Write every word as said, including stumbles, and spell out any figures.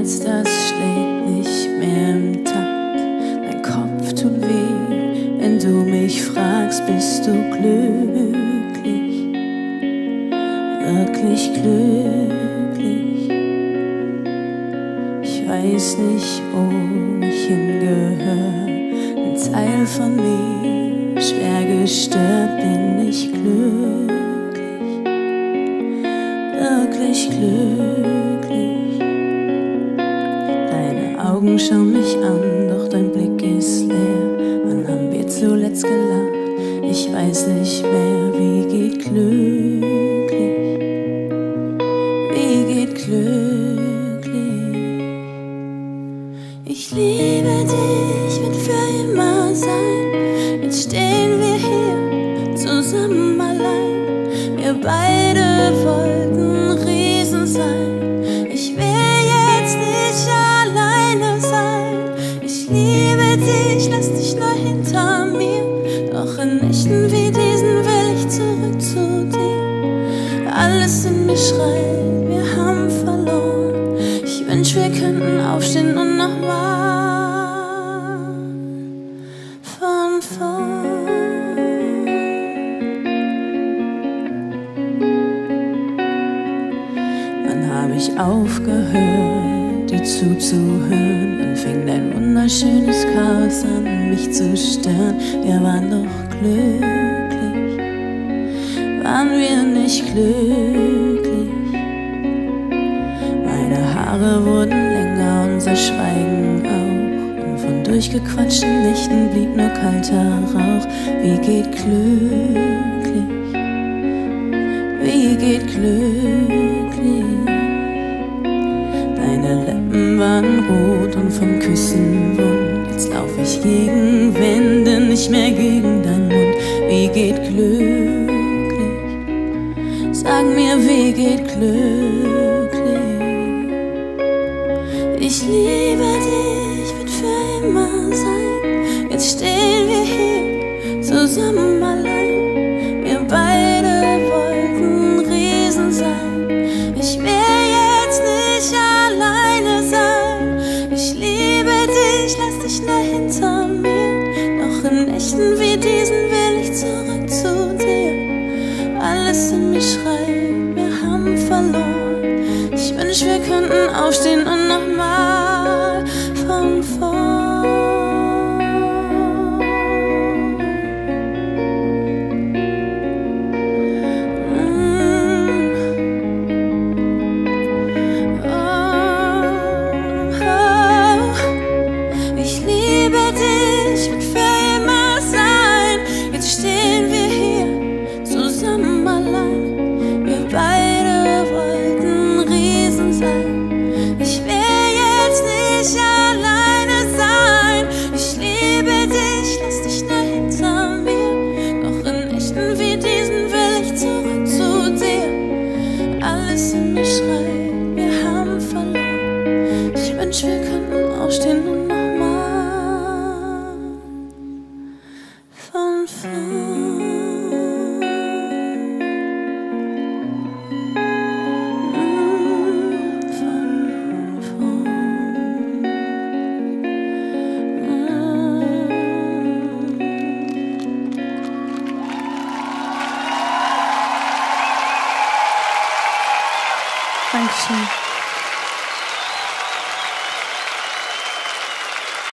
Herz, das schlägt nicht mehr im Takt. Mein Kopf tut weh, wenn du mich fragst, bist du glücklich? Wirklich glücklich? Ich weiß nicht, wo ich hingehöre. Ein Teil von mir, schwer gestört, bin ich glücklich? Wirklich glücklich? Deine Augen schauen mich an, doch dein Blick ist leer. Wann haben wir zuletzt gelacht? Ich weiß nicht mehr, wie geht glücklich? Wie geht glücklich? Ich liebe dich, wird für immer sein. Jetzt stehen wir hier zusammen allein. Wir beide wollten Riesen sein. Ich will jetzt nicht alleine sein. Ich liebe dich, lass dich nur hinter mir. Doch in Nächten wie diesen will ich zurück zu dir. Alles in mir schreit, wir haben verloren. Ich wünsch, wir könnten aufstehen und nochmal von vorn. Wann hab ich aufgehört, dir zuzuhören? Wann fing dein wunderschönes Chaos an, mich zu stören? Wir waren doch glücklich, waren wir nicht glücklich? Meine Haare wurden länger, unser Schweigen auch. Und von durchgequatschten Nächten blieb nur kalter Rauch. Wie geht glücklich? Wie geht glücklich? Deine Lippen waren rot und vom Küssen wund. Jetzt lauf ich gegen Wände, nicht mehr gegen deinen Mund. Wie geht glücklich? Sag mir, wie geht glücklich? Ich liebe dich, wird für immer sein. Jetzt stehen wir hier zusammen allein. Wir beide wollten Riesen sein. Ich will jetzt nicht alleine sein. Ich liebe dich, lass dich nur hinter mir. Doch in Nächten wie diesen will ich zurück zu dir. Alles in mir schreit, wir haben verloren. Ich wünsch, wir könnten aufstehen und nochmal von vorn. Wir könnten aufstehen und nochmal von vorn. Von vorn. Dankeschön.